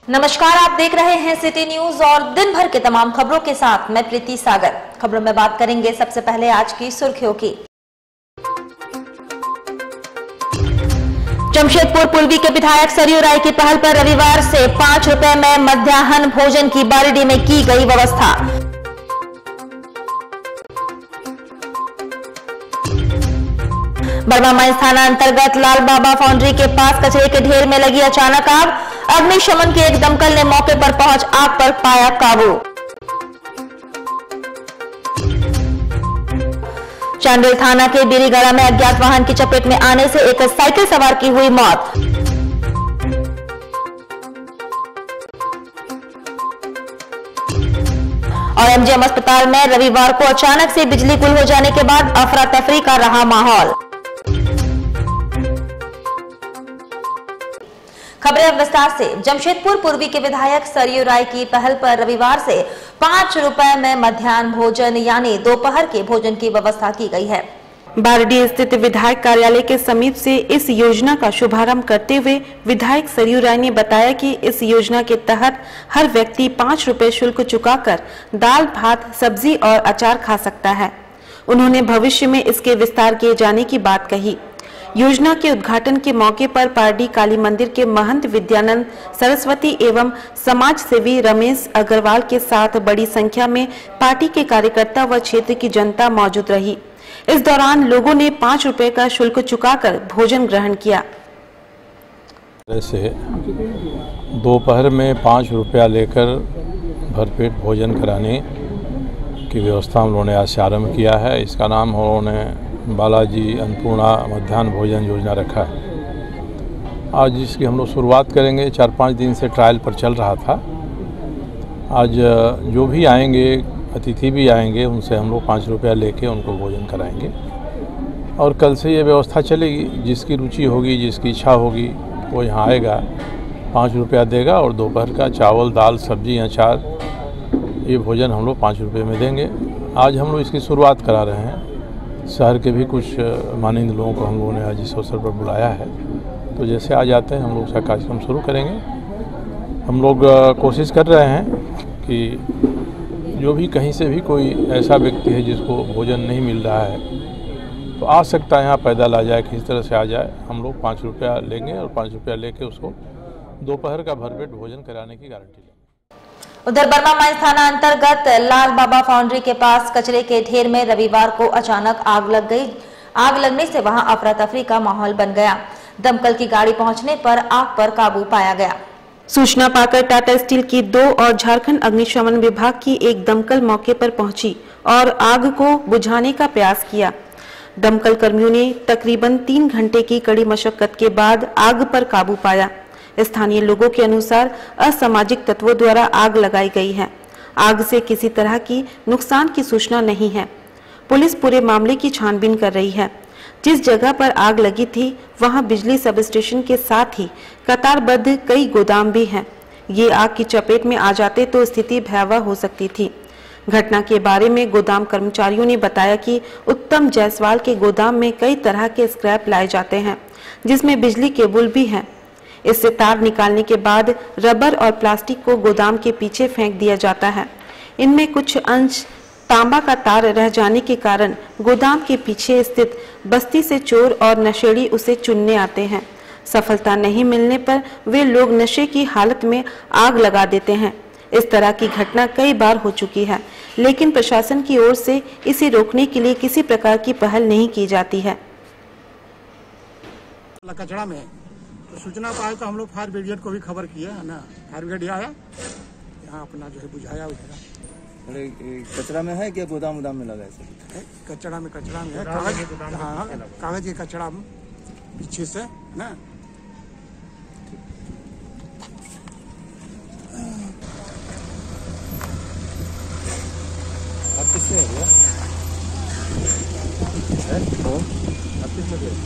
नमस्कार, आप देख रहे हैं सिटी न्यूज और दिन भर के तमाम खबरों के साथ मैं प्रीति सागर। खबरों में बात करेंगे सबसे पहले आज की सुर्खियों की। जमशेदपुर पूर्वी के विधायक सरयू राय की पहल पर रविवार से 5 रुपए में मध्याह्न भोजन की बारिडी में की गई व्यवस्था। बर्मा माइंस थाना अंतर्गत लाल बाबा फाउंड्री के पास कचरे के ढेर में लगी अचानक आग। अग्निशमन के एक दमकल ने मौके पर पहुंच आग पर पाया काबू। चांडिल थाना के बीरीगढ़ा में अज्ञात वाहन की चपेट में आने से एक साइकिल सवार की हुई मौत। और एमजीएम अस्पताल में रविवार को अचानक से बिजली गुल हो जाने के बाद अफरा तफरी का रहा माहौल। खबरें विस्तार से। जमशेदपुर पूर्वी के विधायक सरयू राय की पहल पर रविवार से 5 रुपए में मध्याह्न भोजन यानी दोपहर के भोजन की व्यवस्था की गई है। बारडी स्थित विधायक कार्यालय के समीप से इस योजना का शुभारंभ करते हुए विधायक सरयू राय ने बताया कि इस योजना के तहत हर व्यक्ति 5 रुपए शुल्क चुकाकर दाल, भात, सब्जी और अचार खा सकता है। उन्होंने भविष्य में इसके विस्तार किए जाने की बात कही। योजना के उद्घाटन के मौके पर पारडी काली मंदिर के महंत विद्यानंद सरस्वती एवं समाज सेवी रमेश अग्रवाल के साथ बड़ी संख्या में पार्टी के कार्यकर्ता व क्षेत्र की जनता मौजूद रही। इस दौरान लोगों ने 5 रुपए का शुल्क चुकाकर भोजन ग्रहण किया। से दोपहर में 5 रुपया लेकर भरपेट भोजन कराने की व्यवस्था हम लोगों ने आज से आरम्भ किया है। इसका नाम हम लोगों ने बालाजी अन्नपूर्णा मध्याह्न भोजन योजना रखा है। आज इसकी हम लोग शुरुआत करेंगे। 4-5 दिन से ट्रायल पर चल रहा था। आज जो भी आएंगे, अतिथि भी आएंगे, उनसे हम लोग 5 रुपया लेके उनको भोजन कराएंगे और कल से ये व्यवस्था चलेगी। जिसकी रुचि होगी, जिसकी इच्छा होगी, वो यहाँ आएगा, 5 रुपया देगा और दोपहर का चावल, दाल, सब्जी, अचार ये भोजन हम लोग 5 रुपये में देंगे। आज हम लोग इसकी शुरुआत करा रहे हैं। शहर के भी कुछ माननीय लोगों को हम लोगों ने आज इस अवसर पर बुलाया है। तो जैसे आ जाते हैं हम लोग उसका कार्यक्रम शुरू करेंगे। हम लोग कोशिश कर रहे हैं कि जो भी कहीं से भी कोई ऐसा व्यक्ति है जिसको भोजन नहीं मिल रहा है तो आ सकता है, यहाँ पैदल आ जाए, किसी तरह से आ जाए। हम लोग 5 रुपया लेंगे और 5 रुपया लेके उसको दोपहर का भरपेट भोजन कराने की गारंटी लेंगे। उधर बर्मा माइंस थाना अंतर्गत लाल बाबा फाउंड्री के पास कचरे के ढेर में रविवार को अचानक आग लग गई। आग लगने से वहां अफरा तफरी का माहौल बन गया। दमकल की गाड़ी पहुंचने पर आग पर काबू पाया गया। सूचना पाकर टाटा स्टील की 2 और झारखंड अग्निशमन विभाग की एक दमकल मौके पर पहुंची और आग को बुझाने का प्रयास किया। दमकल कर्मियों ने तकरीबन 3 घंटे की कड़ी मशक्कत के बाद आग पर काबू पाया। स्थानीय लोगों के अनुसार असामाजिक तत्वों द्वारा आग लगाई गई है। आग से किसी तरह की नुकसान की सूचना नहीं है। पुलिस पूरे मामले की छानबीन कर रही है। जिस जगह पर आग लगी थी वहां बिजली सब स्टेशन के साथ ही कतारबद्ध कई गोदाम भी हैं। ये आग की चपेट में आ जाते तो स्थिति भयावह हो सकती थी। घटना के बारे में गोदाम कर्मचारियों ने बताया कि उत्तम जायसवाल के गोदाम में कई तरह के स्क्रैप लाए जाते हैं, जिसमें बिजली केबल भी है। इससे तार निकालने के बाद रबर और प्लास्टिक को गोदाम के पीछे फेंक दिया जाता है। इनमें कुछ अंश तांबा का तार रह जाने के कारण गोदाम के पीछे स्थित बस्ती से चोर और नशेड़ी उसे चुनने आते हैं। सफलता नहीं मिलने पर वे लोग नशे की हालत में आग लगा देते हैं। इस तरह की घटना कई बार हो चुकी है, लेकिन प्रशासन की ओर से इसे रोकने के लिए किसी प्रकार की पहल नहीं की जाती है। कचरा में तो सूचना पाए तो हम लोग फायर ब्रिगेड को भी खबर किए है ना। फायर ब्रिगेड आया, यहाँ अपना जो है बुझाया उधरा। अरे कचरा में है क्या? गोदाम उदाम में लगा है? कचरा में है, कागज, हाँ कागज के कचरा पीछे से ना। आप किससे है भैया? आप किससे?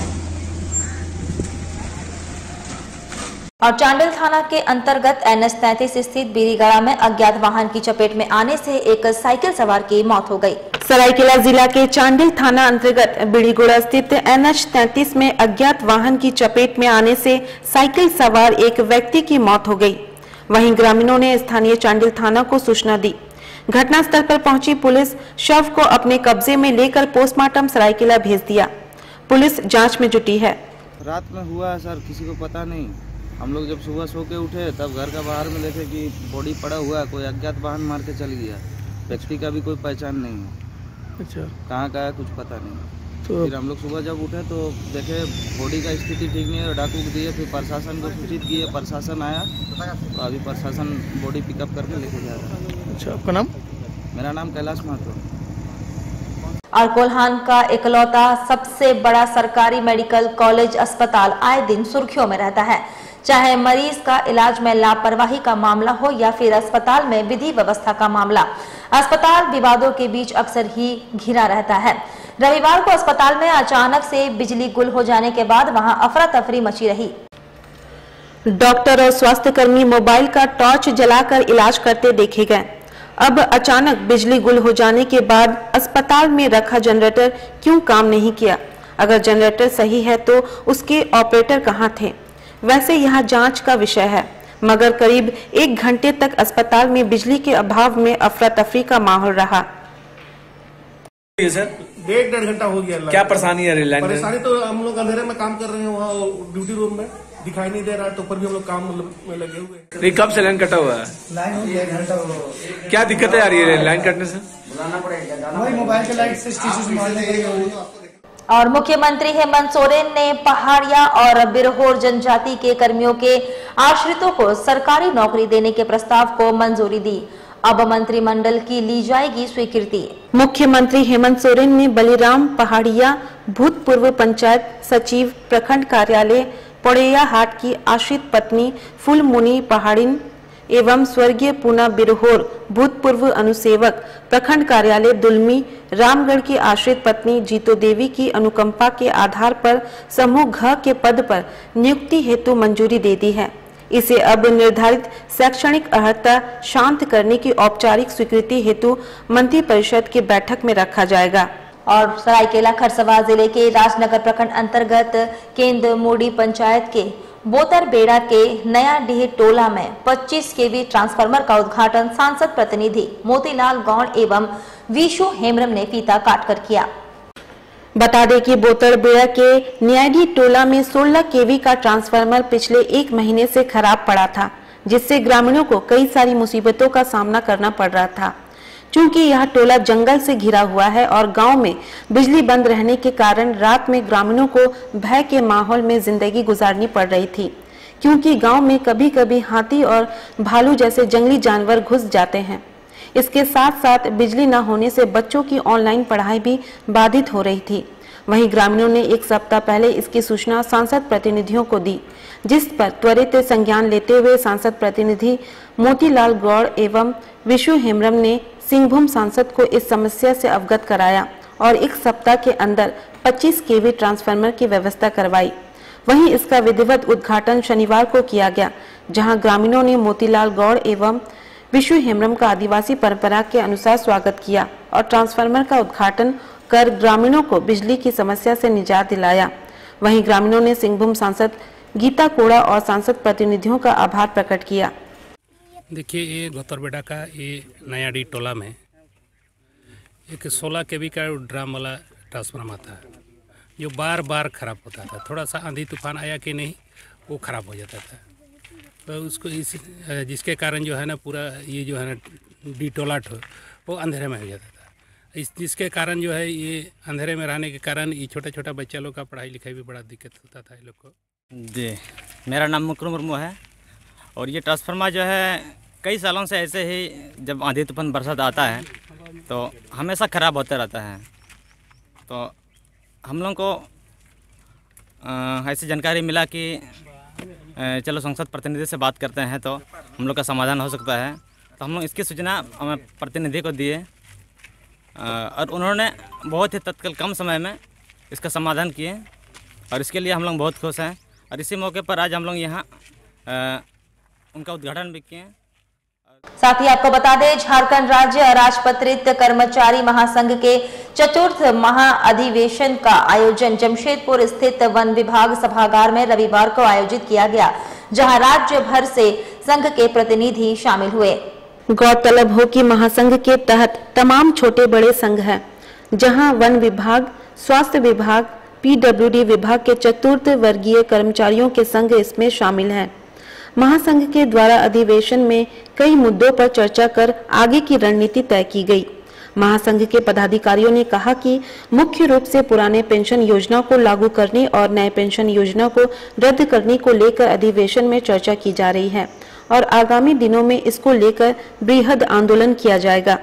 और चांडिल थाना के अंतर्गत NH 33 स्थित बीरीगढ़ा में अज्ञात वाहन की चपेट में आने से एक साइकिल सवार की मौत हो गई। सरायकेला जिला के चांडिल थाना अंतर्गत बीरीगढ़ा स्थित NH 33 में अज्ञात वाहन की चपेट में आने से साइकिल सवार एक व्यक्ति की मौत हो गई। वहीं ग्रामीणों ने स्थानीय चांडिल थाना को सूचना दी। घटनास्थल पर पहुंची पुलिस शव को अपने कब्जे में लेकर पोस्टमार्टम सरायकेला भेज दिया। पुलिस जांच में जुटी है। रात में हुआ है सर, किसी को पता नहीं। हम लोग जब सुबह सो के उठे तब घर का बाहर में देखे कि बॉडी पड़ा हुआ है, कोई अज्ञात वाहन मार के चल गया। व्यक्ति का भी कोई पहचान नहीं है। अच्छा, कहाँ का है कुछ पता नहीं। तो फिर हम लोग सुबह जब उठे तो देखे बॉडी का स्थिति ठीक नहीं है, डाकू को दिए, फिर प्रशासन को सूचित किए, प्रशासन आया तो अभी प्रशासन बॉडी पिकअप करके लेके जा रहा है। अच्छा, आपका नाम? मेरा नाम कैलाश महतो। और कोल्हान का इकलौता सबसे बड़ा सरकारी मेडिकल कॉलेज अस्पताल आए दिन सुर्खियों में रहता है। चाहे मरीज का इलाज में लापरवाही का मामला हो या फिर अस्पताल में विधि व्यवस्था का मामला, अस्पताल विवादों के बीच अक्सर ही घिरा रहता है। रविवार को अस्पताल में अचानक से बिजली गुल हो जाने के बाद वहां अफरा तफरी मची रही। डॉक्टर और स्वास्थ्य कर्मी मोबाइल का टॉर्च जलाकर इलाज करते देखे गए। अब अचानक बिजली गुल हो जाने के बाद अस्पताल में रखा जनरेटर क्यों काम नहीं किया? अगर जनरेटर सही है तो उसके ऑपरेटर कहां थे? वैसे यह जांच का विषय है, मगर करीब 1 घंटे तक अस्पताल में बिजली के अभाव में अफरा तफरी का माहौल रहा। सर 1.5 घंटा हो गया। क्या परेशानी है? रेल लाइन परेशानी तो हम लोग अंधेरे में काम कर रहे हैं, वहाँ ड्यूटी रूम में दिखाई नहीं दे रहा है, तो पर भी हम लोग काम में लगे हुए हैं। नहीं, कब से लाइन कटा हुआ है? लाइन हो गया 1 घंटा। क्या दिक्कतें आ रही है लाइन कटने से? वही मोबाइल के लाइट से स्टिचेस मारने के लिए। और मुख्यमंत्री हेमंत सोरेन ने पहाड़िया और बिरहोर जनजाति के कर्मियों के आश्रितों को सरकारी नौकरी देने के प्रस्ताव को मंजूरी दी। अब मंत्रिमंडल की ली जाएगी स्वीकृति। मुख्यमंत्री हेमंत सोरेन ने बलिराम पहाड़िया भूतपूर्व पंचायत सचिव प्रखंड कार्यालय पड़ैया हाट की आश्रित पत्नी फूलमुनी पहाड़िन एवं स्वर्गीय पूना बिरहोर भूतपूर्व अनुसेवक प्रखंड कार्यालय दुलमी रामगढ़ की आश्रित पत्नी जीतो देवी की अनुकंपा के आधार पर समूह घ के पद पर नियुक्ति हेतु मंजूरी दे दी है। इसे अब निर्धारित शैक्षणिक अर्हता शांत करने की औपचारिक स्वीकृति हेतु मंत्रिपरिषद की बैठक में रखा जाएगा। और सरायकेला खरसवा जिले के राजनगर प्रखंड अंतर्गत केंद्र मोड़ी पंचायत के बोतरबेड़ा के नया डीह टोला में 25 केवी ट्रांसफार्मर का उद्घाटन सांसद प्रतिनिधि मोतीलाल गौड़ एवं विशु हेम्ब्रम ने फीता काटकर किया। बता दें कि बोतरबेड़ा के न्यायडी टोला में 16 केवी का ट्रांसफार्मर पिछले 1 महीने से खराब पड़ा था, जिससे ग्रामीणों को कई सारी मुसीबतों का सामना करना पड़ रहा था। चूंकि यह टोला जंगल से घिरा हुआ है और गांव में बिजली बंद रहने के कारण रात में ग्रामीणों को भय के माहौल में जिंदगी गुजारनी पड़ रही थी, क्योंकि गांव में कभी कभी हाथी और भालू जैसे जंगली जानवर घुस जाते हैं। इसके साथ साथ बिजली न होने से बच्चों की ऑनलाइन पढ़ाई भी बाधित हो रही थी। वहीं ग्रामीणों ने 1 सप्ताह पहले इसकी सूचना सांसद प्रतिनिधियों को दी, जिस पर त्वरित संज्ञान लेते हुए सांसद प्रतिनिधि मोतीलाल गौड़ एवं विशु हेम्ब्रम ने सिंहभूम सांसद को इस समस्या से अवगत कराया और 1 सप्ताह के अंदर 25 केवी ट्रांसफार्मर की व्यवस्था करवाई। वहीं इसका विधिवत उद्घाटन शनिवार को किया गया, जहां ग्रामीणों ने मोतीलाल गौड़ एवं विशु हेम्ब्रम का आदिवासी परंपरा के अनुसार स्वागत किया और ट्रांसफार्मर का उद्घाटन कर ग्रामीणों को बिजली की समस्या से निजात दिलाया। वहीं ग्रामीणों ने सिंहभूम सांसद गीता कोड़ा और सांसद प्रतिनिधियों का आभार प्रकट किया। देखिए, ये बोतरबेड़ा का ये नया डी टोला में एक 16 केवी का ड्राम वाला ट्रांसफार्मर था, जो बार बार ख़राब होता था। थोड़ा सा आंधी तूफान आया कि नहीं, वो ख़राब हो जाता था। तो उसको जिसके कारण जो है ना पूरा ये जो है ना डी टोला वो अंधेरे में हो जाता था। जिसके कारण जो है ये अंधेरे में रहने के कारण ये छोटा छोटा बच्चा लोग का पढ़ाई लिखाई भी बड़ा दिक्कत होता था ये लोग को। जी, मेरा नाम मुकरम मुर्मू है और ये ट्रांसफार्मर जो है कई सालों से ऐसे ही जब आंधी तूफान बरसात आता है तो हमेशा ख़राब होता रहता है। तो हम लोग को ऐसी जानकारी मिला कि चलो संसद प्रतिनिधि से बात करते हैं तो हम लोग का समाधान हो सकता है। तो हम लोग इसकी सूचना हमें प्रतिनिधि को दिए और उन्होंने बहुत ही तत्काल कम समय में इसका समाधान किए और इसके लिए हम लोग बहुत खुश हैं। और इसी मौके पर आज हम लोग यहाँ उनका उद्घाटन भी किए। साथ ही आपको बता दें, झारखंड राज्य अराजपत्रित कर्मचारी महासंघ के 4th महाअधिवेशन का आयोजन जमशेदपुर स्थित वन विभाग सभागार में रविवार को आयोजित किया गया, जहां राज्य भर से संघ के प्रतिनिधि शामिल हुए। गौरतलब हो कि महासंघ के तहत तमाम छोटे बड़े संघ हैं, जहां वन विभाग, स्वास्थ्य विभाग, पीडब्ल्यूडी विभाग के चतुर्थ वर्गीय कर्मचारियों के संघ इसमें शामिल हैं। महासंघ के द्वारा अधिवेशन में कई मुद्दों पर चर्चा कर आगे की रणनीति तय की गई। महासंघ के पदाधिकारियों ने कहा कि मुख्य रूप से पुराने पेंशन योजना को लागू करने और नए पेंशन योजना को रद्द करने को लेकर अधिवेशन में चर्चा की जा रही है और आगामी दिनों में इसको लेकर बृहद आंदोलन किया जाएगा।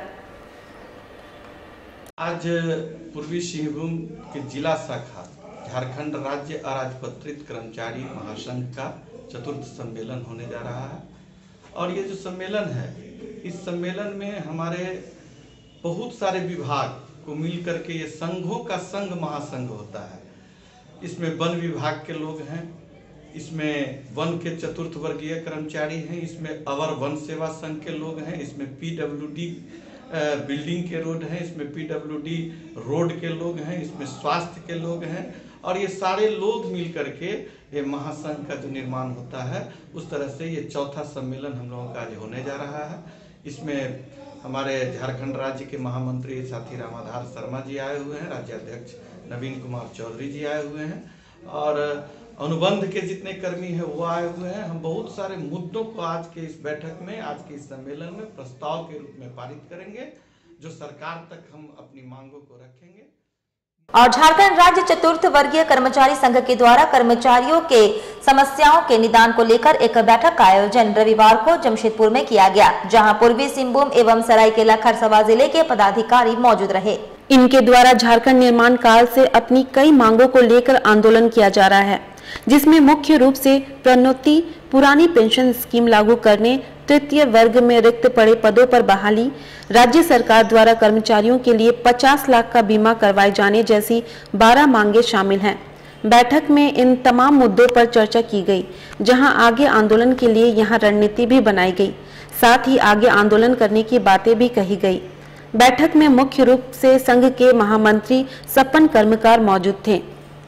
आज पूर्वी सिंहभूम के जिला शाखा झारखंड राज्य अराजपत्रित कर्मचारी महासंघ का चतुर्थ सम्मेलन होने जा रहा है और ये जो सम्मेलन है, इस सम्मेलन में हमारे बहुत सारे विभाग को मिल करके ये संघों का संघ महासंघ होता है। इसमें वन विभाग के लोग हैं, इसमें वन के चतुर्थ वर्गीय कर्मचारी हैं, इसमें अवर वन सेवा संघ के लोग हैं, इसमें पीडब्ल्यूडी बिल्डिंग के रोड हैं, इसमें पीडब्ल्यूडी रोड के लोग हैं, इसमें स्वास्थ्य के लोग हैं और ये सारे लोग मिल करके ये महासंघ का जो निर्माण होता है, उस तरह से ये चौथा सम्मेलन हम लोगों का आज होने जा रहा है। इसमें हमारे झारखंड राज्य के महामंत्री साथी रामाधार शर्मा जी आए हुए हैं, राज्य अध्यक्ष नवीन कुमार चौधरी जी आए हुए हैं और अनुबंध के जितने कर्मी हैं वो आए हुए हैं। हम बहुत सारे मुद्दों को आज के इस बैठक में, आज के इस सम्मेलन में प्रस्ताव के रूप में पारित करेंगे, जो सरकार तक हम अपनी मांगों को रखेंगे। और झारखंड राज्य चतुर्थ वर्गीय कर्मचारी संघ के द्वारा कर्मचारियों के समस्याओं के निदान को लेकर एक बैठक का आयोजन रविवार को जमशेदपुर में किया गया, जहां पूर्वी सिंहभूम एवं सरायकेला खरसावां जिले के पदाधिकारी मौजूद रहे। इनके द्वारा झारखंड निर्माण काल से अपनी कई मांगों को लेकर आंदोलन किया जा रहा है, जिसमें मुख्य रूप से प्रोन्नति, पुरानी पेंशन स्कीम लागू करने, तृतीय वर्ग में रिक्त पड़े पदों पर बहाली, राज्य सरकार द्वारा कर्मचारियों के लिए 50 लाख का बीमा करवाए जाने जैसी 12 मांगे शामिल हैं। बैठक में इन तमाम मुद्दों पर चर्चा की गई, जहां आगे आंदोलन के लिए यहां रणनीति भी बनाई गई, साथ ही आगे आंदोलन करने की बातें भी कही गई। बैठक में मुख्य रूप से संघ के महामंत्री सपन कर्मकार मौजूद थे।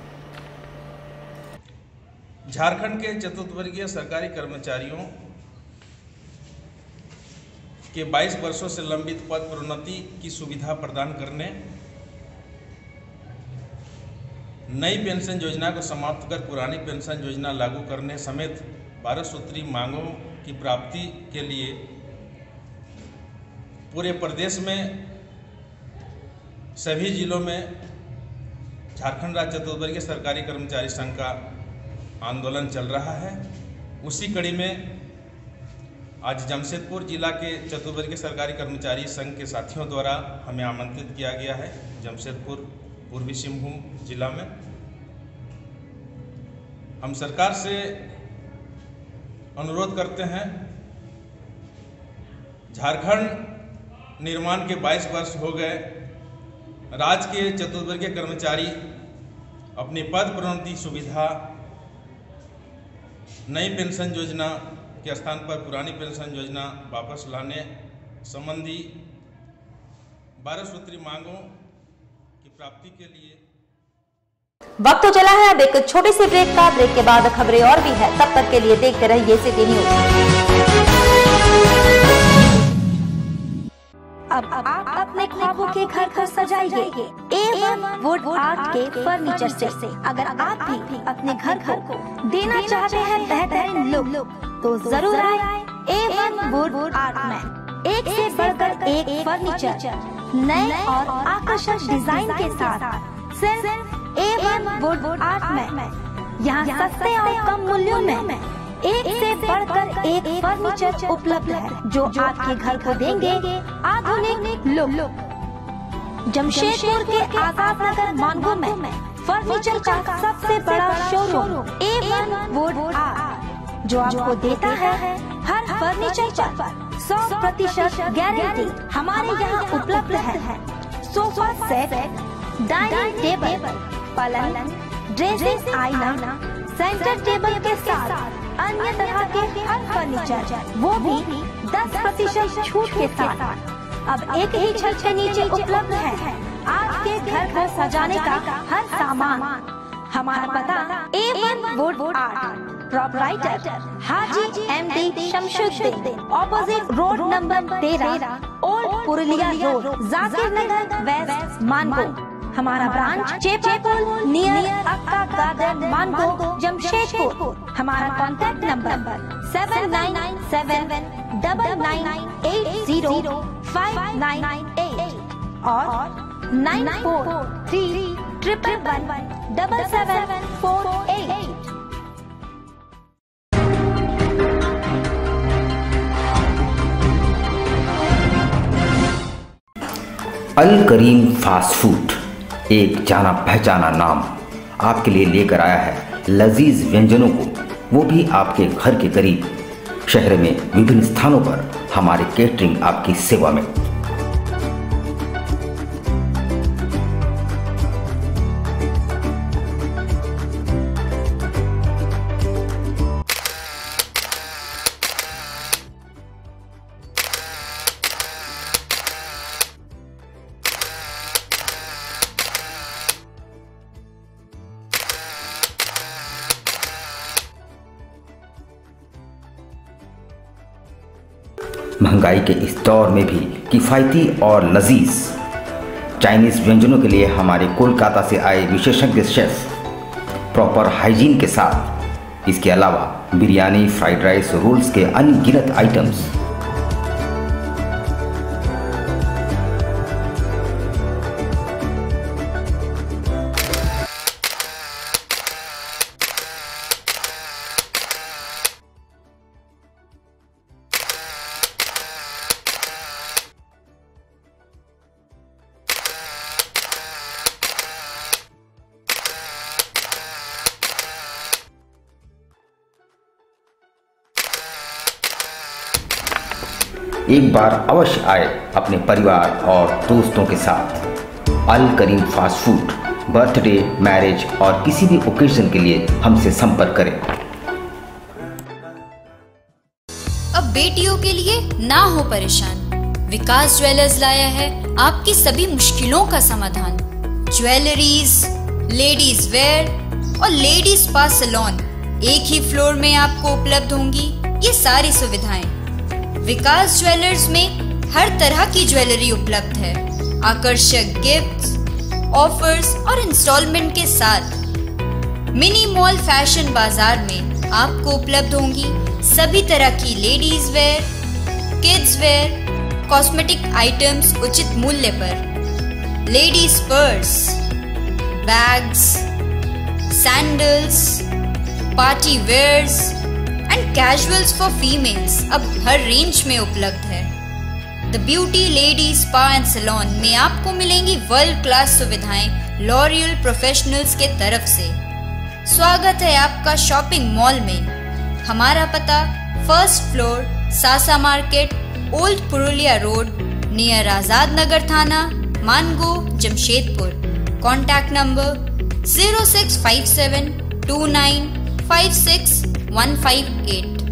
झारखंड के चतुर्थवर्गीय सरकारी कर्मचारियों के 22 वर्षों से लंबित पद प्रोन्नति की सुविधा प्रदान करने, नई पेंशन योजना को समाप्त कर पुरानी पेंशन योजना लागू करने समेत 12 सूत्री मांगों की प्राप्ति के लिए पूरे प्रदेश में सभी जिलों में झारखंड राज्य चतुर्थवर्गीय सरकारी कर्मचारी संघ का आंदोलन चल रहा है। उसी कड़ी में आज जमशेदपुर जिला के चतुर्थवर्गीय सरकारी कर्मचारी संघ के साथियों द्वारा हमें आमंत्रित किया गया है जमशेदपुर पूर्वी सिंहभूम जिला में। हम सरकार से अनुरोध करते हैं, झारखंड निर्माण के 22 वर्ष हो गए, राज्य के चतुर्थवर्गीय कर्मचारी अपनी पद प्रोन्नति सुविधा, नई पेंशन योजना के स्थान पर पुरानी पेंशन योजना वापस लाने संबंधी 12 सूत्री मांगों की प्राप्ति के लिए वक्त तो चला है अब एक छोटे से ब्रेक का। ब्रेक के बाद खबरें और भी है, तब तक के लिए देखते रहिए सिटी न्यूज। अब आप अपने ख्वाबों के घर को सजाइए A1 वुड आर्ट के फर्नीचर से। अगर आप भी अपने घर को देना चाहते हैं बेहतरीन लुक, तो जरूर आए A1 वुड आर्ट में। एक से बढ़कर एक फर्नीचर नए और आकर्षक डिजाइन के साथ सिर्फ A1 वुड आर्ट में। यहाँ सस्ते और कम मूल्यों में एक से बढ़कर एक फर्नीचर उपलब्ध है, जो आपके घर को देंगे आधुनिक लुक। जमशेदपुर के आजाद नगर मानगो में फर्नीचर का सबसे बड़ा शोरूम A1 वुड आर्ट, जो आपको देता है हर फर्नीचर पर 100% गारंटी। हमारे यहाँ उपलब्ध है सोफा सेट, डाइनिंग टेबल, पलंग, ड्रेसिंग आईना, सेंटर टेबल के साथ अन्य तरह के हर फर्नीचर, वो भी 10% छूट के साथ। अब एक ही छत के नीचे उपलब्ध है आपके घर को सजाने का हर सामान। हमारा पता A1 wood art, proprietor Haji MD Shamshuddin, opposite road number 13, old Purulia road, Zakir Nagar west, Mango. हमारा branch Chepapul near Akka garden, Mango, Jamshedpur. हमारा कॉन्टैक्ट नंबर 799999805998 और 9431117748। अल करीम फास्ट फूड एक जाना पहचाना नाम आपके लिए लेकर आया है लजीज व्यंजनों को, वो भी आपके घर के करीब। शहर में विभिन्न स्थानों पर हमारे केटरिंग आपकी सेवा में। महंगाई के इस दौर में भी किफ़ायती और लजीज चाइनीज़ व्यंजनों के लिए हमारे कोलकाता से आए विशेषज्ञ शेफ प्रॉपर हाइजीन के साथ, इसके अलावा बिरयानी, फ्राइड राइस, रोल्स के अनगिनत आइटम्स। एक बार अवश्य आए अपने परिवार और दोस्तों के साथ। Al Karim fast food, birthday, marriage और किसी भी ओकेजन के लिए हमसे संपर्क करें। अब बेटियों के लिए ना हो परेशान, विकास ज्वेलर्स लाया है आपकी सभी मुश्किलों का समाधान। ज्वेलरीज, लेडीज वेयर और लेडीज स्पा सैलून एक ही फ्लोर में आपको उपलब्ध होंगी ये सारी सुविधाएं। विकास ज्वेलर्स में हर तरह की ज्वेलरी उपलब्ध है, आकर्षक गिफ्ट्स, ऑफर्स और इंस्टॉलमेंट के साथ। मिनी मॉल फैशन बाजार में आपको उपलब्ध होंगी सभी तरह की ladies wear, kids wear, cosmetic items उचित मूल्य पर। Ladies purse, bags, sandals, party wears and casuals for females अब हर रेंज में उपलब्ध है। The beauty lady spa and salon में आपको मिलेंगी वर्ल्ड क्लास सुविधाएं लॉरियल प्रोफेशनल्स के तरफ से। स्वागत है आपका शॉपिंग मॉल में। हमारा पता first floor, Sasa market, old Purulia road, near Azad Nagar थाना, Mango, Jamshedpur. Contact number 06572956 158।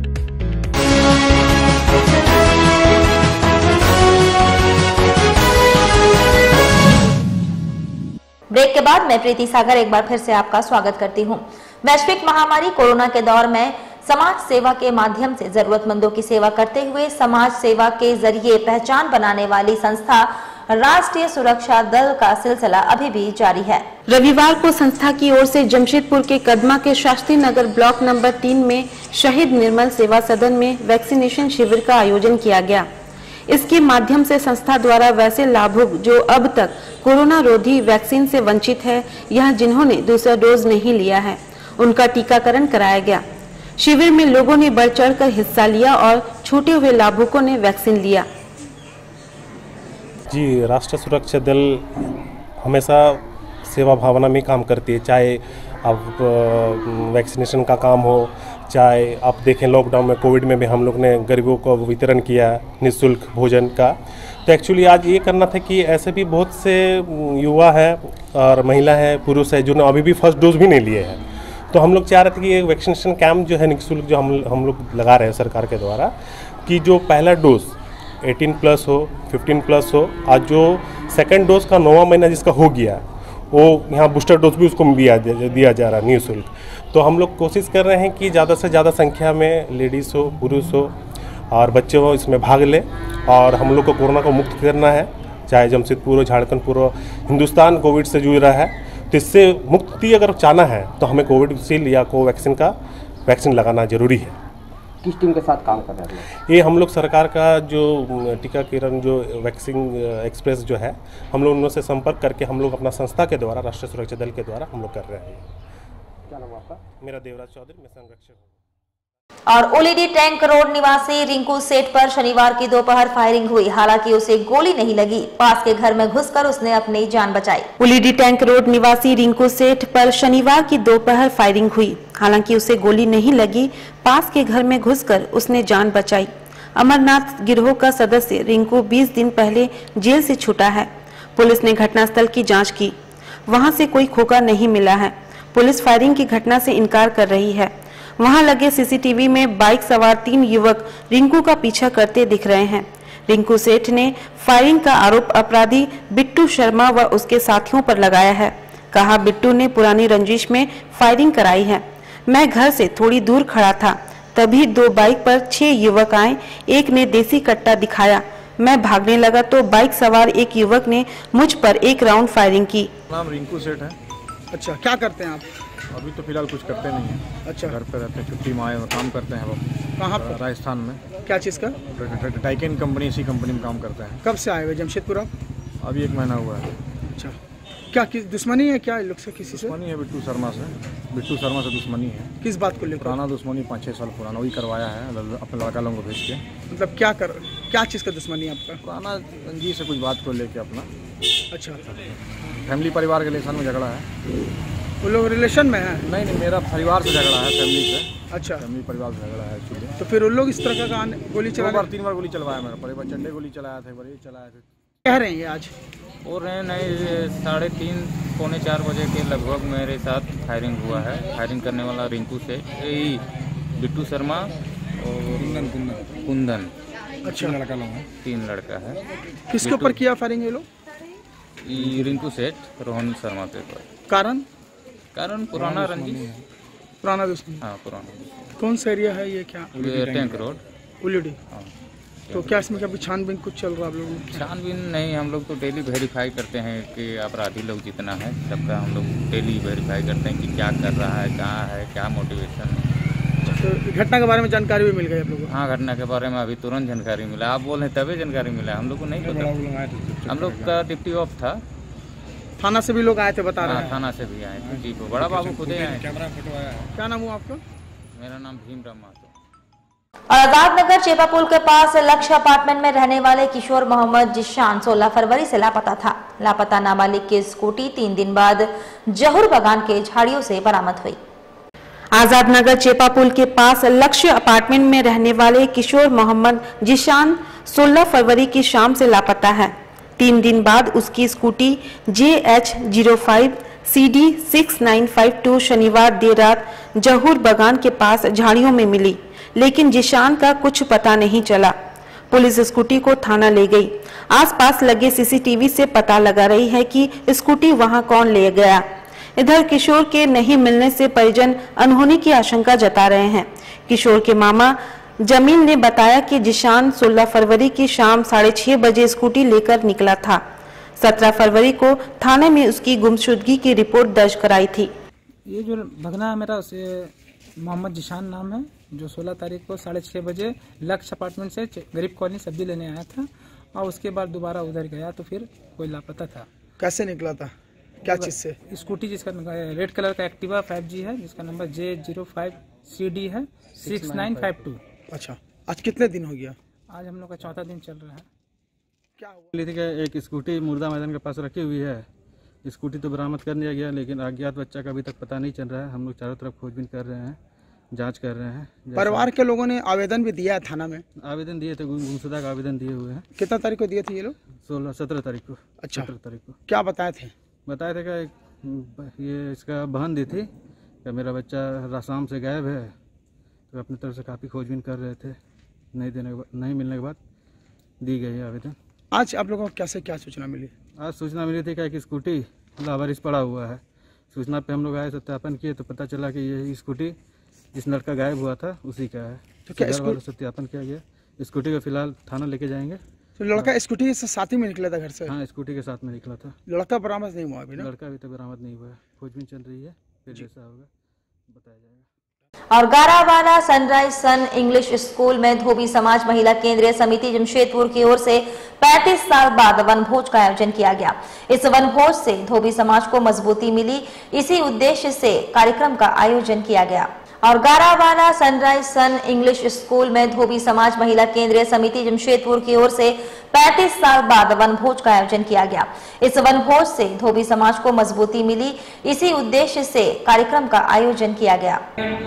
Break के बाद मैं प्रीति सागर एक बार फिर से आपका स्वागत करती हूं। वैश्विक महामारी कोरोना के दौर में समाज सेवा के माध्यम से जरूरतमंदों की सेवा करते हुए समाज सेवा के जरिए पहचान बनाने वाली संस्था राष्ट्रीय सुरक्षा दल का सिलसिला अभी भी जारी है। रविवार को संस्था की ओर से जमशेदपुर के कदमा के शास्त्री नगर ब्लॉक नंबर 3 में शहीद निर्मल सेवा सदन में वैक्सीनेशन शिविर का आयोजन किया गया। इसके माध्यम से संस्था द्वारा वैसे लाभुक जो अब तक कोरोना रोधी वैक्सीन से वंचित है या जिन्होंने दूसरा डोज नहीं लिया है, उनका टीकाकरण कराया गया। शिविर में लोगों ने बढ़ चढ़ कर हिस्सा लिया और छूटे हुए लाभुकों ने वैक्सीन लिया। जी, राष्ट्रीय सुरक्षा दल हमेशा सेवा भावना में काम करती है, चाहे अब वैक्सीनेशन का काम हो, चाहे आप देखें लॉकडाउन में, कोविड में भी हम लोग ने गरीबों को वितरण किया निःशुल्क भोजन का। तो एक्चुअली आज ये करना था कि ऐसे भी बहुत से युवा हैं और महिला हैं, पुरुष हैं जिन्होंने अभी भी फर्स्ट डोज भी नहीं लिए हैं। तो हम लोग चाह रहे थे कि एक वैक्सीनेशन कैंप जो है निःशुल्क जो हम लोग लगा रहे हैं सरकार के द्वारा, कि जो पहला डोज 18+ हो, 15+ हो, आज जो सेकंड डोज का 9वां महीना जिसका हो गया, वो यहाँ बूस्टर डोज भी उसको दिया जा रहा है निःशुल्क। तो हम लोग कोशिश कर रहे हैं कि ज़्यादा से ज़्यादा संख्या में लेडीज़ हो, पुरुष हो और बच्चे हो इसमें भाग लें और हम लोग को कोरोना को मुक्त करना है। चाहे जमशेदपुर हो, झारखंड पूरा हिंदुस्तान कोविड से जूझ रहा है, तो इससे मुक्ति अगर चाहना है तो हमें कोविडशील्ड या कोवैक्सीन का वैक्सीन लगाना जरूरी है। किस टीम के साथ काम कर रहे हैं? ये हम लोग सरकार का जो टीकाकरण जो वैक्सीन एक्सप्रेस जो है, हम लोग उनसे संपर्क करके हम लोग अपना संस्था के द्वारा, राष्ट्रीय सुरक्षा दल के द्वारा हम लोग कर रहे हैं। क्या नाम आपका? मेरा देवराज चौधरी, मैं संरक्षक हूँ। और ओलीडी टैंक रोड निवासी रिंकू सेठ पर शनिवार की दोपहर फायरिंग हुई। हालांकि उसे गोली नहीं लगी, पास के घर में घुसकर उसने अपनी जान बचाई। ओलीडी टैंक रोड निवासी रिंकू सेठ पर शनिवार की दोपहर फायरिंग हुई। हालांकि उसे गोली नहीं लगी, पास के घर में घुसकर उसने जान बचाई। अमरनाथ गिरोह का सदस्य रिंकू 20 दिन पहले जेल से छूटा है। पुलिस ने घटनास्थल की जाँच की, वहाँ से कोई खोखा नहीं मिला है। पुलिस फायरिंग की घटना से इनकार कर रही है। वहां लगे सीसीटीवी में बाइक सवार 3 युवक रिंकू का पीछा करते दिख रहे हैं। रिंकू सेठ ने फायरिंग का आरोप अपराधी बिट्टू शर्मा व उसके साथियों पर लगाया है। कहा, बिट्टू ने पुरानी रंजिश में फायरिंग कराई है। मैं घर से थोड़ी दूर खड़ा था, तभी 2 बाइक पर 6 युवक आए। एक ने देसी कट्टा दिखाया, मैं भागने लगा तो बाइक सवार एक युवक ने मुझ पर 1 राउंड फायरिंग की। नाम रिंकू सेठ है। अच्छा, क्या करते हैं आप? अभी तो फिलहाल कुछ करते नहीं हैं। अच्छा, घर पे रहते हैं, छुट्टी में आए हुए काम करते हैं। वो कहाँ पर? राजस्थान में। क्या चीज़ का? टाइकेन कंपनी, इसी कंपनी में काम करते हैं। कब से आए हुए जमशेदपुर आप? अभी 1 महीना हुआ है। अच्छा, क्या दुश्मनी है क्या लोग से? किसी से दुश्मनी है बिट्टू शर्मा से। बिट्टू शर्मा से दुश्मनी है। किस बात को लेकर? पुराना दुश्मनी 5-6 साल पुराना, वही करवाया है अपने लड़का लोगों को भेज के। मतलब क्या चीज़ का दुश्मनी है आपका? पुराना रंजी से कुछ बात को लेके अपना। अच्छा, फैमिली परिवार के रिलेशन में झगड़ा है। वो लोग रिलेशन में है? नहीं, मेरा परिवार से झगड़ा है, फैमिली से। अच्छा, फैमिली परिवार से झगड़ा है एक्चुअली। तो फिर उन लोग इस तरह का गोली चला? 3 बार गोली चलवाया मेरा परिवार। चंडे गोली चलाया था, बड़े चलाया था। कह रहे हैं आज हो रहे हैं नहीं, 3:30 पौने 4 बजे के लगभग मेरे साथ फायरिंग हुआ है। फायरिंग करने वाला रिंकू से बिट्टू शर्मा और कुंदन। अच्छा, 3 लड़का है। किसके ऊपर किया फायरिंग ये लोग? रिंकू सेठ, रोहन शर्मा के ऊपर। कारण पुराना रंजिश, पुराना दुश्मनी। हाँ, पुराना। कौन सा एरिया है ये? क्या टैंक रोड, उलीडी। हाँ। तो क्या इसमें कभी छानबीन कुछ चल रहा है आप लोगों में? छानबीन नहीं, हम लोग तो डेली वेरीफाई करते हैं कि अपराधी लोग जितना है सबका हम लोग डेली वेरीफाई करते हैं कि क्या कर रहा है, कहाँ है, क्या मोटिवेशन है। तो घटना के बारे में जानकारी भी मिल गई आप लोगों को? हाँ, घटना के बारे में अभी तुरंत जानकारी मिला। आप बोल रहे तभी जानकारी मिला, हम लोग को नहीं पता। हम लोग का ड्यूटी ऑफ था। थाना से भी लोग आए थे बता रहे हैं? थाना से भी आए थे जी। बड़ा बाबू खुद आए। कैमरा फोटो आया है। क्या नाम हुआ आपका? मेरा नाम भीमराव महतो। और आजाद नगर चेपा पुल के पास लक्ष्य अपार्टमेंट में रहने वाले किशोर मोहम्मद जिशान 16 फरवरी से लापता था। लापता नाबालिग की स्कूटी 3 दिन बाद जहुर बागान के झाड़ियों से बरामद हुई। आजाद नगर चेपा पुल के पास लक्ष्य अपार्टमेंट में रहने वाले किशोर मोहम्मद जिशान 16 फरवरी की शाम से लापता है। 3 दिन बाद उसकी स्कूटी JH05 CD 6952 शनिवार देर रात जहुर बागान के पास झाड़ियों में मिली, लेकिन जिशान का कुछ पता नहीं चला। पुलिस स्कूटी को थाना ले गई। आसपास लगे सीसीटीवी से पता लगा रही है कि स्कूटी वहां कौन ले गया। इधर किशोर के नहीं मिलने से परिजन अनहोनी की आशंका जता रहे हैं। किशोर के मामा जमील ने बताया कि जिशान 16 फरवरी की शाम 6:30 बजे स्कूटी लेकर निकला था। 17 फरवरी को थाने में उसकी गुमशुदगी की रिपोर्ट दर्ज कराई थी। ये जो भगना है मेरा, उसे मोहम्मद जिशान नाम है, जो 16 तारीख को 6:30 बजे लक्ष्य अपार्टमेंट से गरीब कॉलोनी सब्जी लेने आया था और उसके बाद दोबारा उधर गया तो फिर कोई लापता था। कैसे निकला था? क्या चीज से? स्कूटी जिसका रेड कलर का एक्टिवा 5G है, जिसका नंबर J05 CD है 6952। अच्छा, आज कितने दिन हो गया? आज हम लोग का 4था दिन चल रहा है। क्या एक स्कूटी मुर्दा मैदान के पास रखी हुई है। स्कूटी तो बरामद कर लिया गया, लेकिन अज्ञात बच्चा का अभी तक पता नहीं चल रहा है। हम लोग चारों तरफ खोजबीन कर रहे हैं, जांच कर रहे हैं। परिवार के लोगों ने आवेदन भी दिया है थाना में? आवेदन दिए थे, गुमशुदा का आवेदन दिए हुए हैं। कितना तारीख को दिए थे ये लोग? 17 तारीख को। अच्छा, 17 तारीख को। क्या बताए थे? बताए थे कि ये इसका बहन दी थी कि मेरा बच्चा रासाम से गायब है, तो अपनी तरफ से काफ़ी खोजबीन कर रहे थे। नहीं मिलने के बाद दी गई आवेदन। आज आप लोगों को कैसे क्या सूचना मिली? आज सूचना मिली थी कि एक स्कूटी लावारिस पड़ा हुआ है। सूचना पे हम लोग आए, सत्यापन किए तो पता चला कि ये स्कूटी जिस लड़का गायब हुआ था उसी का है। तो क्या सत्यापन किया गया, स्कूटी को फिलहाल थाना लेके जाएंगे। तो लड़का स्कूटी के साथ ही में निकला था घर से? हाँ, स्कूटी के साथ में निकला था। लड़का बरामद नहीं हुआ अभी ना? लड़का अभी तक बरामद नहीं हुआ है, खोजबीन चल रही है, फिर जैसा होगा बताया जाएगा। और Garawala sunrise sun English school में धोबी समाज महिला केंद्रीय समिति जमशेदपुर की ओर से 35 साल बाद वनभोज का आयोजन किया गया। इस वनभोज से धोबी समाज को मजबूती मिली, इसी उद्देश्य से कार्यक्रम का आयोजन किया गया। और Garawala sunrise sun English school में धोबी समाज महिला केंद्रीय समिति जमशेदपुर की ओर से 35 साल बाद वनभोज का आयोजन किया गया। इस वनभोज से धोबी समाज को मजबूती मिली, इसी उद्देश्य से कार्यक्रम का आयोजन किया गया।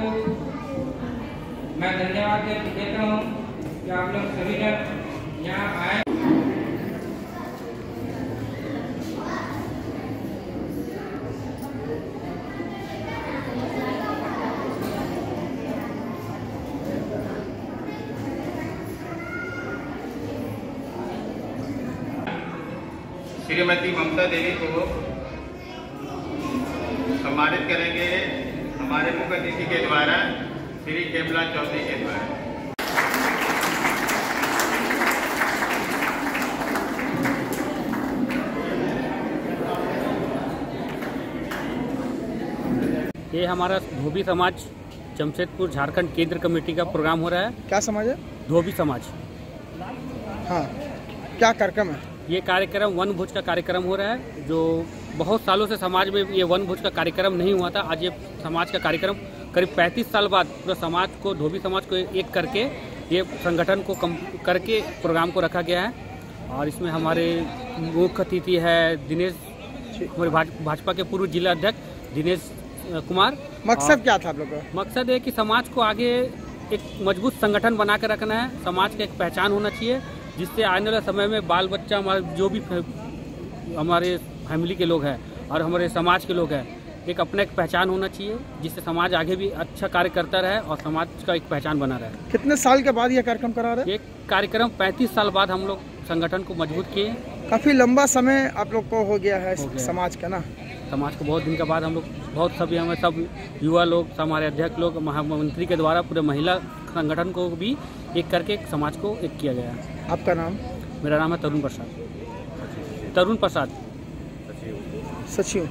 मैं धन्यवाद देता हूँ कि आप लोग सभी लोग यहाँ आए। श्रीमती ममता देवी को सम्मानित करेंगे हमारे मुख्य अतिथि के द्वारा, श्री खेमलाल चौधरी के द्वारा। ये हमारा धोबी समाज जमशेदपुर झारखंड केंद्र कमेटी का प्रोग्राम हो रहा है। क्या समाज है? धोबी समाज। हाँ, क्या कार्यक्रम है? ये कार्यक्रम वनभोज का कार्यक्रम हो रहा है, जो बहुत सालों से समाज में ये वनभोज का कार्यक्रम नहीं हुआ था। आज ये समाज का कार्यक्रम करीब 35 साल बाद पूरा समाज को, धोबी समाज को एक करके ये संगठन को करके प्रोग्राम को रखा गया है। और इसमें हमारे मुख्य अतिथि है दिनेश, हमारे भाजपा के पूर्व जिला अध्यक्ष दिनेश कुमार। मकसद क्या था आप लोग का? मकसद है कि समाज को आगे एक मजबूत संगठन बना के रखना है। समाज का एक पहचान होना चाहिए, जिससे आने वाले समय में बाल बच्चा, हमारे जो भी हमारे फैमिली के लोग हैं और हमारे समाज के लोग हैं, एक अपना एक पहचान होना चाहिए, जिससे समाज आगे भी अच्छा कार्य करता रहे और समाज का एक पहचान बना रहे। कितने साल के बाद यह कार्यक्रम करा रहे हैं? ये कार्यक्रम 35 साल बाद हम लोग संगठन को मजबूत किए। काफी लंबा समय आप लोग को हो गया है समाज का ना? समाज को बहुत दिन के बाद हम लोग बहुत सभी हमें सब युवा लोग, हमारे अध्यक्ष लोग, महामंत्री के द्वारा पूरे महिला संगठन को भी एक करके समाज को एक किया गया। आपका नाम? मेरा नाम है तरुण प्रसाद। तरुण प्रसाद सचिव।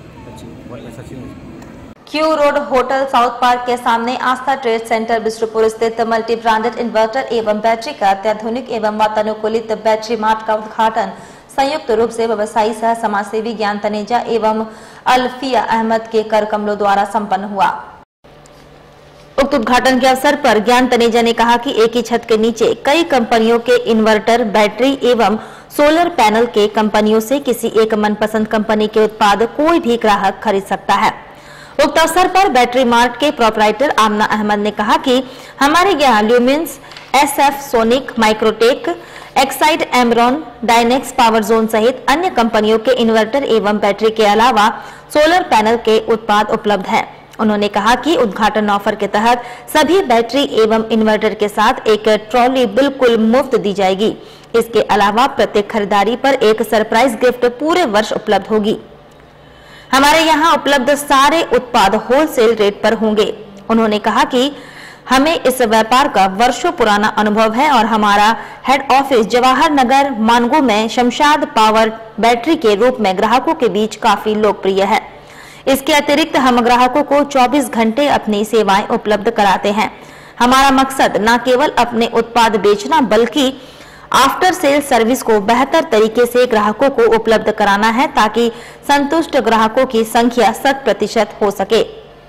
Q road hotel south park के सामने आस्था ट्रेड सेंटर बिष्टुपुर स्थित मल्टी ब्रांडेड इन्वर्टर एवं बैटरी का अत्याधुनिक एवं वातानुकूलित बैटरी मार्ट का उद्घाटन संयुक्त रूप से व्यवसायी सह समाजसेवी ज्ञान तनेजा एवं अल्फिया अहमद के कर कमलों द्वारा संपन्न हुआ। उक्त उद्घाटन के अवसर पर ज्ञान तनेजा ने कहा कि एक ही छत के नीचे कई कंपनियों के इन्वर्टर, बैटरी एवं सोलर पैनल के कंपनियों से किसी एक मनपसंद कंपनी के उत्पाद कोई भी ग्राहक खरीद सकता है। उक्त अवसर पर बैटरी मार्ट के प्रोपराइटर आमना अहमद ने कहा कि हमारे यहाँ Luminous, SF Sonic, Microtek, Exide, Amaron, Dynex, power zone सहित अन्य कंपनियों के इन्वर्टर एवं बैटरी के अलावा सोलर पैनल के उत्पाद उपलब्ध हैं। उन्होंने कहा कि उद्घाटन ऑफर के तहत सभी बैटरी एवं इन्वर्टर के साथ एक ट्रॉली बिल्कुल मुफ्त दी जाएगी। इसके अलावा प्रत्येक खरीदारी पर एक सरप्राइज गिफ्ट पूरे वर्ष उपलब्ध होगी। हमारे यहाँ उपलब्ध सारे उत्पाद होलसेल रेट पर होंगे। उन्होंने कहा कि हमें इस व्यापार का वर्षों पुराना अनुभव है और हमारा हेड ऑफिस जवाहर नगर मानगो में शमशाद पावर बैटरी के रूप में ग्राहकों के बीच काफी लोकप्रिय है। इसके अतिरिक्त हम ग्राहकों को 24 घंटे अपनी सेवाएं उपलब्ध कराते हैं। हमारा मकसद न केवल अपने उत्पाद बेचना बल्कि आफ्टर सेल सर्विस को बेहतर तरीके से ग्राहकों को उपलब्ध कराना है, ताकि संतुष्ट ग्राहकों की संख्या 100% हो सके।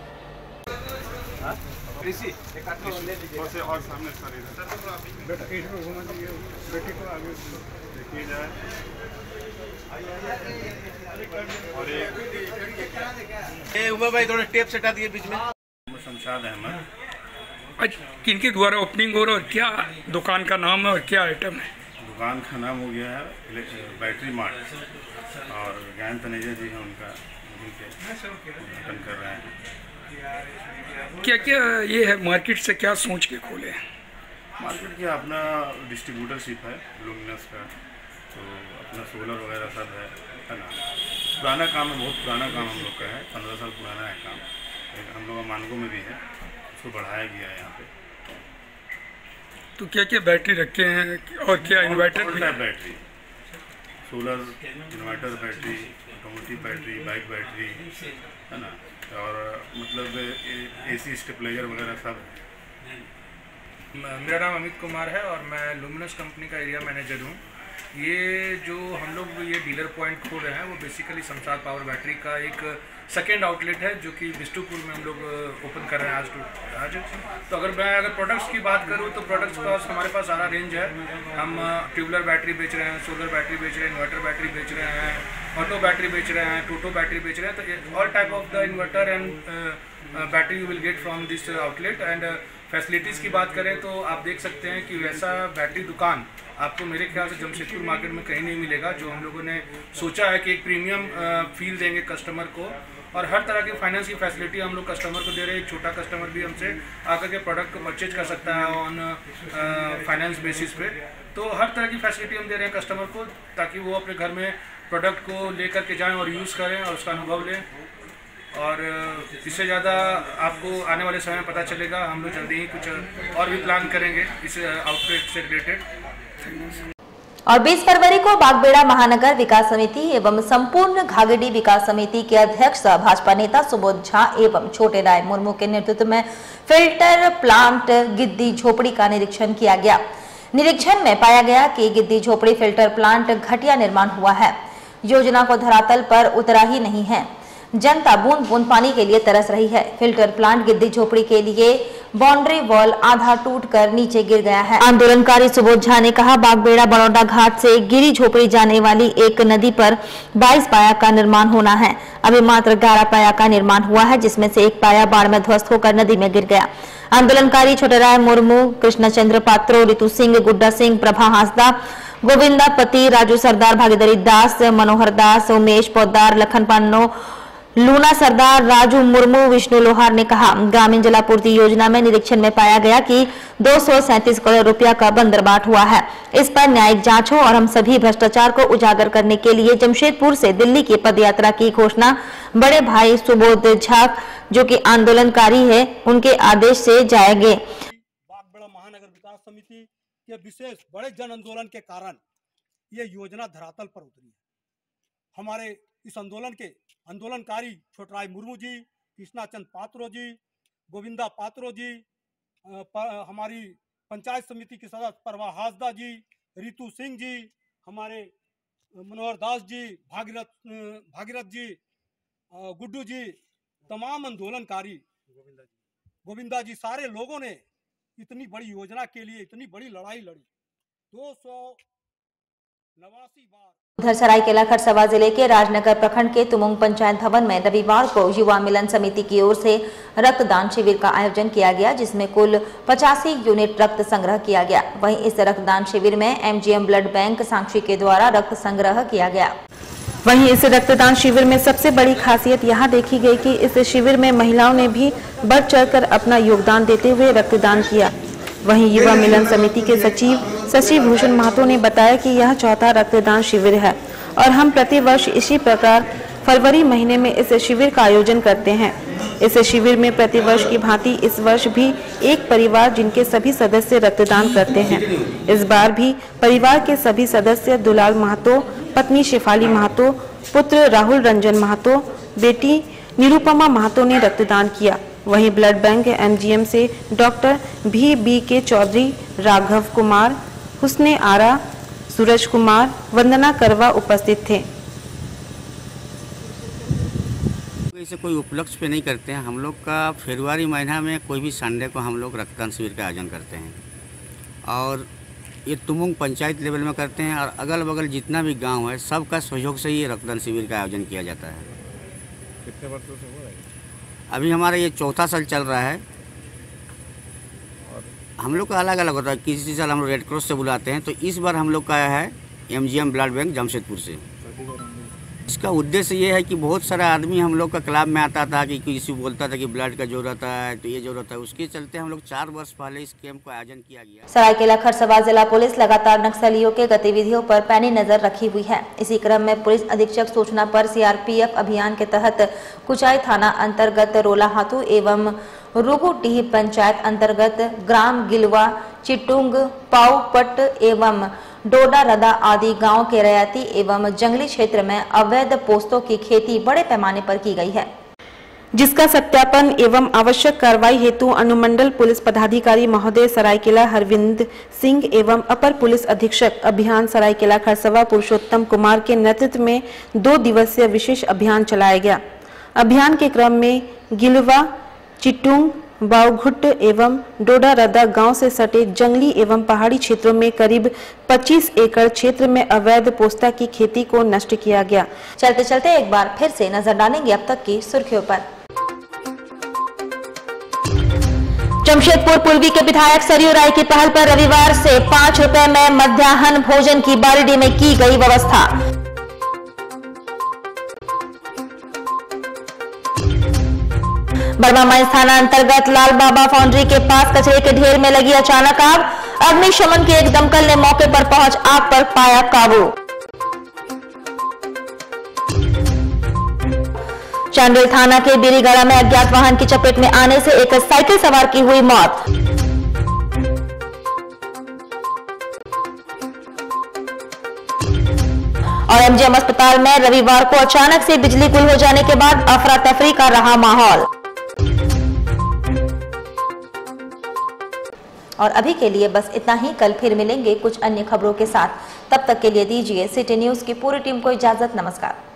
उमा भाई थोड़ा टेप सटा दिए बीच में। शमशाद अहमद। आज किनके द्वारा ओपनिंग हो रहा है और क्या दुकान का नाम है और क्या आइटम है? दुकान का नाम हो गया है बैटरी मार्ट और ज्ञान तनेजा जी हैं, उनका उद्घाटन कर रहे हैं। क्या क्या ये है, मार्केट से क्या सोच के खोले हैं? मार्केट की अपना डिस्ट्रीब्यूटरशिप है लुमिनस का, तो अपना सोलर वगैरह सब है ना। पुराना काम है, बहुत पुराना काम हम लोग का है, 15 साल पुराना है काम। हम लोग का मानगो में भी है, उसको बढ़ाया गया है यहाँ पे। तो क्या क्या बैटरी रखे हैं और क्या इन्वर्टर भी है? Battery, solar inverter battery, automatic battery, bike battery है ना, और मतलब AC स्टेबलाइजर वगैरह सब। मेरा नाम अमित कुमार है और मैं लुमिनस कंपनी का एरिया मैनेजर हूँ। ये जो हम लोग ये डीलर पॉइंट खोल रहे हैं वो बेसिकली शमशाद पावर बैटरी का एक सेकेंड आउटलेट है जो कि बिष्टुपुर में हम लोग ओपन कर रहे हैं आज। तो अगर प्रोडक्ट्स की बात करूँ तो प्रोडक्ट्स का हमारे पास सारा रेंज है। हम ट्यूबलर बैटरी बेच रहे हैं, सोलर बैटरी बेच रहे हैं, इन्वर्टर बैटरी बेच रहे हैं, ऑटो बैटरी बेच रहे हैं, टोटो बैटरी बेच रहे हैं। तो all type of the inverter and battery you will get from this outlet. And facilities की बात करें तो आप देख सकते हैं कि वैसा बैटरी दुकान आपको मेरे ख्याल से जमशेदपुर मार्केट में कहीं नहीं मिलेगा। जो हम लोगों ने सोचा है कि एक प्रीमियम फील देंगे कस्टमर को और हर तरह की फाइनेंस की फैसिलिटी हम लोग कस्टमर को दे रहे हैं। एक छोटा कस्टमर भी हमसे आकर के प्रोडक्ट को परचेज कर सकता है ऑन फाइनेंस बेसिस पे। तो हर तरह की फैसिलिटी हम दे रहे हैं कस्टमर को ताकि वो अपने घर में प्रोडक्ट को लेकर के जाएँ और यूज़ करें और उसका अनुभव लें। और इससे ज़्यादा आपको आने वाले समय में पता चलेगा। हम लोग जल्दी ही कुछ और भी प्लान करेंगे इस आउटलेट से रिलेटेड। और 20 फरवरी को बागबेड़ा महानगर विकास समिति एवं संपूर्ण घाघडी विकास समिति के अध्यक्ष भाजपा नेता सुबोध झा एवं छोटे राय मुर्मू के नेतृत्व में फिल्टर प्लांट गिद्दी झोपड़ी का निरीक्षण किया गया। निरीक्षण में पाया गया कि गिद्दी झोपड़ी फिल्टर प्लांट घटिया निर्माण हुआ है, योजना को धरातल पर उतरा ही नहीं है, जनता बूंद बूंद पानी के लिए तरस रही है। फिल्टर प्लांट गिद्दी झोपड़ी के लिए बाउंड्री वॉल आधा टूटकर नीचे गिर गया है। आंदोलनकारी सुबोध झा ने कहा, बागबेड़ा बड़ौदा घाट से गिरी झोपड़ी जाने वाली एक नदी पर 22 पाया का निर्माण होना है। अभी मात्र 11 पाया का निर्माण हुआ है, जिसमें से एक पाया बाढ़ में ध्वस्त होकर नदी में गिर गया। आंदोलनकारी छोटेराय मुर्मू, कृष्णचंद्र पात्रो, रितु सिंह, गुड्डा सिंह, प्रभा हांसदा, गोविंदा पति, राजू सरदार, भागीदारी दास, मनोहर दास, उमेश पोद्दार, लखन पन्नो, लूना सरदार, राजू मुर्मू, विष्णु लोहार ने कहा, ग्रामीण जलापूर्ति योजना में निरीक्षण में पाया गया कि 237 करोड़ रुपया का बंदरबाट हुआ है। इस पर न्यायिक जांच हो और हम सभी भ्रष्टाचार को उजागर करने के लिए जमशेदपुर से दिल्ली की पदयात्रा की घोषणा बड़े भाई सुबोध झा जो कि आंदोलनकारी है उनके आदेश से जाएंगे। बागबेड़ा महानगर विकास समिति के विशेष बड़े जन आंदोलन के कारण ये योजना धरातल पर उतरी है। हमारे इस आंदोलन के आंदोलनकारी छोटराय मुर्मू जी, कृष्णाचंद पात्रो जी, गोविंदा पात्रो जी, हमारी पंचायत समिति के सदस्य प्रभा हांसदा जी, रितु सिंह जी, हमारे मनोहर दास जी, भागीरथ जी, गुड्डू जी, तमाम आंदोलनकारी गोविंदा जी, सारे लोगों ने इतनी बड़ी योजना के लिए इतनी बड़ी लड़ाई लड़ी। 289 बार। उधर सरायकेला खरसावां जिले के राजनगर प्रखंड के तुमुंग पंचायत भवन में रविवार को युवा मिलन समिति की ओर से रक्तदान शिविर का आयोजन किया गया, जिसमें कुल 85 यूनिट रक्त संग्रह किया गया। वहीं इस रक्तदान शिविर में MGM ब्लड बैंक साक्षी के द्वारा रक्त संग्रह किया गया। वहीं इस रक्तदान शिविर में सबसे बड़ी खासियत यहाँ देखी गई कि इस शिविर में महिलाओं ने भी बढ़ चढ़कर अपना योगदान देते हुए रक्तदान किया। वहीं युवा मिलन समिति के सचिव शशि भूषण महतो ने बताया कि यह चौथा रक्तदान शिविर है और हम प्रतिवर्ष इसी प्रकार फरवरी महीने में इस शिविर का आयोजन करते हैं। इस शिविर में प्रतिवर्ष की भांति इस वर्ष भी एक परिवार जिनके सभी सदस्य रक्तदान करते हैं। इस बार भी परिवार के सभी सदस्य दुलाल महतो, पत्नी शेफाली महतो, पुत्र राहुल रंजन महतो, बेटी निरुपमा महतो ने रक्तदान किया। वहीं ब्लड बैंक MGM से डॉक्टर VBK चौधरी, राघव कुमार, हुस्ने आरा, सूरज कुमार, वंदना करवा उपस्थित थे। इसे कोई उपलक्ष्य पे नहीं करते हैं। हम लोग का फरवरी महीना में कोई भी संडे को हम लोग रक्तदान शिविर का आयोजन करते हैं और ये तुमुंग पंचायत लेवल में करते हैं और अगल बगल जितना भी गांव है सबका सहयोग से ही रक्तदान शिविर का आयोजन किया जाता है। कितने वर्षों से हो रहा है? अभी हमारा ये चौथा साल चल रहा है। हम लोग का अलग अलग होता है, किसी साल हम लोग रेड क्रॉस से बुलाते हैं, तो इस बार हम लोग का है MGM ब्लड बैंक जमशेदपुर से। इसका उद्देश्य ये है कि बहुत सारा आदमी हम लोग का क्लब में आता था कि किसी बोलता था कि ब्लड का जरूरत है तो ये जरूरत है, उसके चलते हम लोग 4 वर्ष पहले इस कैंप का आयोजन किया गया। सरायकेला खरसवां जिला पुलिस लगातार नक्सलियों के गतिविधियों पर पैनी नजर रखी हुई है। इसी क्रम में पुलिस अधीक्षक सूचना पर सीआरपीएफ अभियान के तहत कुचाई थाना अंतर्गत रोलाहातू एवं रुगुडीह पंचायत अंतर्गत ग्राम गिलवा, चिटुंग, पाऊपट एवं डोडा रदा आदि गांव के रैयती एवं जंगली क्षेत्र में अवैध पोस्तों की खेती बड़े पैमाने पर की गई है, जिसका सत्यापन एवं आवश्यक कार्रवाई हेतु अनुमंडल पुलिस पदाधिकारी महोदय सरायकेला हरविंद सिंह एवं अपर पुलिस अधीक्षक अभियान सरायकेला खरसवां पुरुषोत्तम कुमार के नेतृत्व में 2 दिवसीय विशेष अभियान चलाया गया। अभियान के क्रम में गिलवा, चिटुंग, बावघुट एवं डोडा रदा गांव से सटे जंगली एवं पहाड़ी क्षेत्रों में करीब 25 एकड़ क्षेत्र में अवैध पोस्ता की खेती को नष्ट किया गया। चलते चलते एक बार फिर से नजर डालेंगे अब तक की सुर्खियों पर। जमशेदपुर पूर्वी के विधायक सरयू राय की पहल पर रविवार से 5 रुपए में मध्याह्न भोजन की बारिडी में की गई व्यवस्था। बर्मा माइंस थाना अंतर्गत लाल बाबा फाउंड्री के पास कचरे के ढेर में लगी अचानक आग। अग्निशमन के एक दमकल ने मौके पर पहुंच आग पर पाया काबू। चांडिल थाना के बीरीगढ़ा में अज्ञात वाहन की चपेट में आने से एक साइकिल सवार की हुई मौत। और एमजीएम अस्पताल में रविवार को अचानक से बिजली गुल हो जाने के बाद अफरा तफरी का रहा माहौल। और अभी के लिए बस इतना ही। कल फिर मिलेंगे कुछ अन्य खबरों के साथ। तब तक के लिए दीजिए सिटी न्यूज की पूरी टीम को इजाजत। नमस्कार।